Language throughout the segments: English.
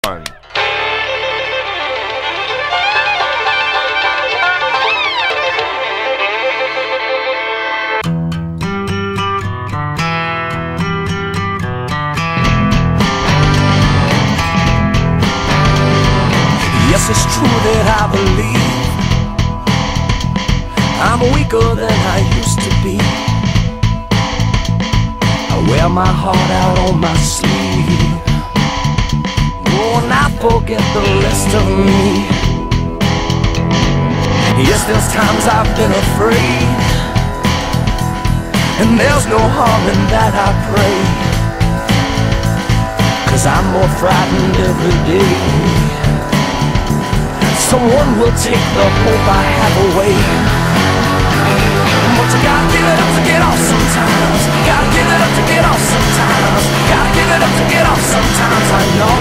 on. Yes, it's true that I believe I'm weaker than I used to be. I wear my heart out on my sleeve. Oh, and I forget the rest of me. Yes, there's times I've been afraid, and there's no harm in that, I pray, 'cause I'm more frightened every day. Someone will take the hope I have away. But you gotta give it up to get off sometimes. Gotta give it up to get off sometimes. Gotta give it up to get off sometimes, I know.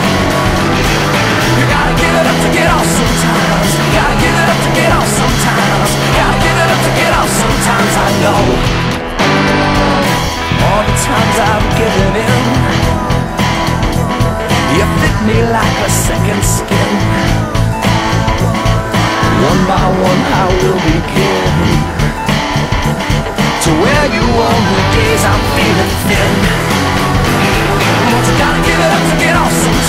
You gotta give it up to get off sometimes. Gotta give it up to get off sometimes. Gotta give it up to get off sometimes, I know. All the times I've given in, you fit me like a second skin. One by one I will begin to wear you on the days I'm feeling thin. But you gotta give it up to get off sometimes.